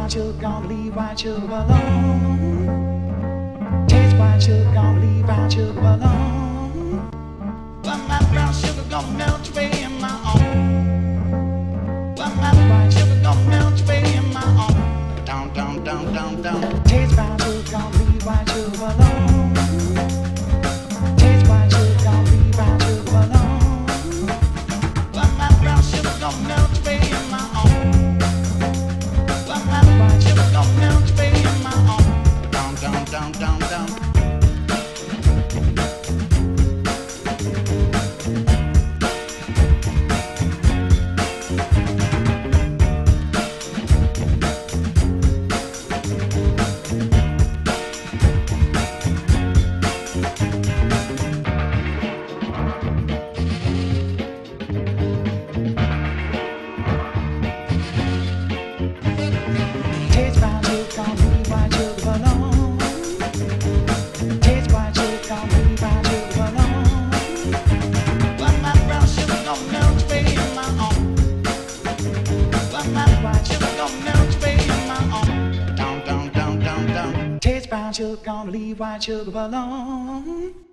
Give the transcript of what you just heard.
brown sugar, gonna leave white sugar alone. Taste white sugar, gonna leave brown sugar alone. But my brown sugar gonna melt away in my arm. But my white sugar gonna melt away in my arm. Down, down, down, down, down. Taste brown sugar, gonna leave white sugar alone. Taste white sugar, gonna leave brown sugar alone. But my brown sugar gonna melt away in my arm. But my white sugar gonna melt away in my arm. Down, down, down, down, down. Taste brown sugar, gonna leave white sugar alone. Taste white sugar, gonna leave brown sugar alone. But my brown sugar gonna melt away in my arm. But my white sugar gonna melt away in my arm. Down, down, down, down, down. Taste brown sugar, gonna leave white sugar alone.